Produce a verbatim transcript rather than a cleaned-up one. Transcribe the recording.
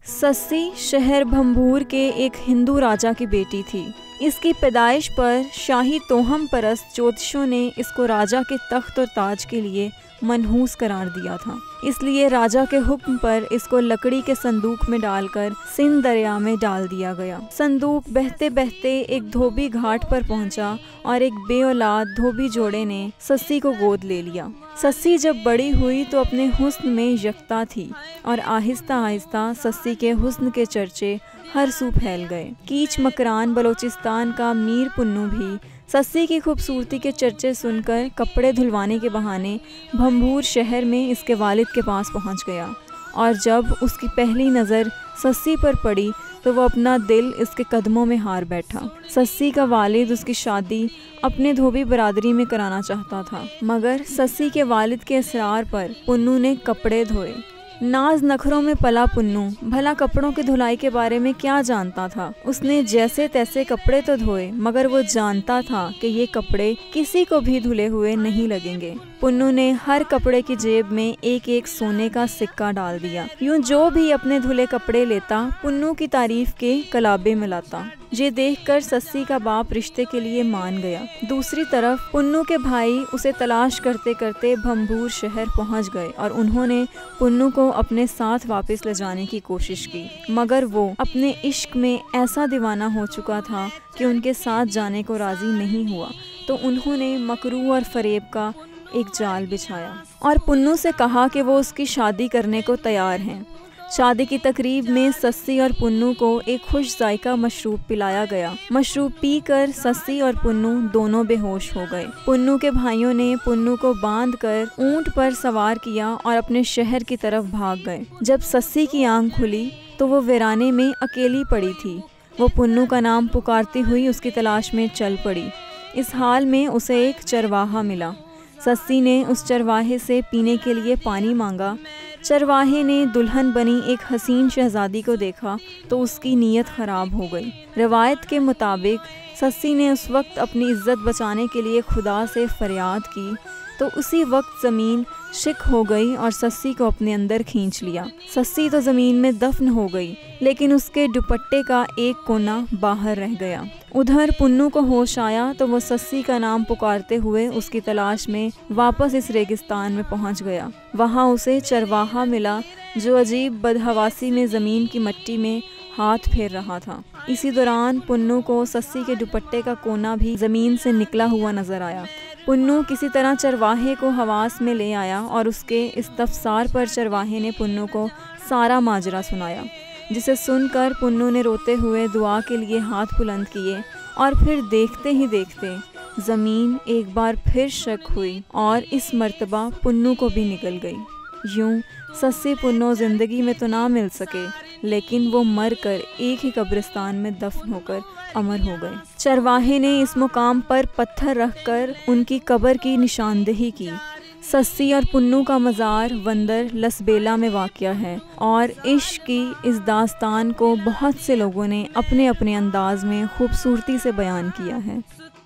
सस्सी शहर भंभूर के एक हिंदू राजा की बेटी थी। इसकी पैदाइश पर शाही तोहम परस्त ज्योतिषों ने इसको राजा के तख्त और ताज के लिए मनहूस करार दिया था। इसलिए राजा के हुक्म पर इसको लकड़ी के संदूक में डालकर सिंध दरिया में डाल दिया गया। संदूक बहते बहते एक धोबी घाट पर पहुंचा और एक बेऔलाद धोबी जोड़े ने सस्सी को गोद ले लिया। सस्सी जब बड़ी हुई तो अपने हुस्न में यकता थी और आहिस्ता आहिस्ता सस्सी के हुस्न के चर्चे हर सू फैल गए। कीच मकरान बलोचिस्तान का मीर पुन्नू भी सस्सी की खूबसूरती के चर्चे सुनकर कपड़े धुलवाने के बहाने भंभूर शहर में इसके वालिद के पास पहुंच गया और जब उसकी पहली नज़र सस्सी पर पड़ी तो वो अपना दिल इसके कदमों में हार बैठा। सस्सी का वालिद उसकी शादी अपने धोबी बरादरी में कराना चाहता था, मगर सस्सी के वालिद के इसरार पर पुन्नू ने कपड़े धोए। नाज नखरों में पला पुन्नू भला कपड़ों की धुलाई के बारे में क्या जानता था। उसने जैसे तैसे कपड़े तो धोए, मगर वो जानता था कि ये कपड़े किसी को भी धुले हुए नहीं लगेंगे। पुन्नू ने हर कपड़े की जेब में एक एक सोने का सिक्का डाल दिया। यूं जो भी अपने धुले कपड़े लेता पुन्नू की तारीफ के कलाबे मिलाता। ये देखकर सस्सी का बाप रिश्ते के लिए मान गया। दूसरी तरफ पुन्नू के भाई उसे तलाश करते करते भंभूर शहर पहुंच गए और उन्होंने पुन्नू को अपने साथ वापस ले जाने की कोशिश की, मगर वो अपने इश्क में ऐसा दीवाना हो चुका था कि उनके साथ जाने को राजी नहीं हुआ। तो उन्होंने मकरू और फरेब का एक जाल बिछाया और पुन्नू से कहा कि वो उसकी शादी करने को तैयार हैं। शादी की तकरीब में सस्सी और पुन्नू को एक खुश जायका मशरूब पिलाया गया। मशरूब पीकर सस्सी और पुन्नू दोनों बेहोश हो गए। पुन्नू के भाइयों ने पुन्नू को बांधकर ऊंट पर सवार किया और अपने शहर की तरफ भाग गए। जब सस्सी की आंख खुली तो वो वीराने में अकेली पड़ी थी। वो पुन्नू का नाम पुकारती हुई उसकी तलाश में चल पड़ी। इस हाल में उसे एक चरवाहा मिला। सस्सी ने उस चरवाहे से पीने के लिए पानी मांगा। चरवाहे ने दुल्हन बनी एक हसीन शहजादी को देखा तो उसकी नीयत ख़राब हो गई। रवायत के मुताबिक सस्सी ने उस वक्त अपनी इज्जत बचाने के लिए खुदा से फरियाद की तो उसी वक्त ज़मीन शिक हो गई और सस्सी को अपने अंदर खींच लिया। सस्सी तो ज़मीन में दफन हो गई, लेकिन उसके दुपट्टे का एक कोना बाहर रह गया। उधर पुन्नू को होश आया तो वो सस्सी का नाम पुकारते हुए उसकी तलाश में वापस इस रेगिस्तान में पहुंच गया। वहां उसे चरवाहा मिला जो अजीब बदहवासी में ज़मीन की मिट्टी में हाथ फेर रहा था। इसी दौरान पुन्नू को सस्सी के दुपट्टे का कोना भी ज़मीन से निकला हुआ नज़र आया। पुन्नू किसी तरह चरवाहे को हवास में ले आया और उसके इस्तफसार पर चरवाहे ने पुन्नू को सारा माजरा सुनाया, जिसे सुनकर पुन्नू ने रोते हुए दुआ के लिए हाथ बुलंद किए और फिर देखते ही देखते ज़मीन एक बार फिर शक हुई और इस मर्तबा पुन्नू को भी निकल गई। यूं सस्सी पुन्नू ज़िंदगी में तो ना मिल सके, लेकिन वो मर कर एक ही कब्रिस्तान में दफन होकर अमर हो गए। चरवाहे ने इस मुकाम पर पत्थर रखकर उनकी कब्र की निशानदेही की। सस्सी और पुन्नू का मज़ार वंदर लसबेला में वाक़या है और इश्क की इस दास्तान को बहुत से लोगों ने अपने अपने अंदाज में खूबसूरती से बयान किया है।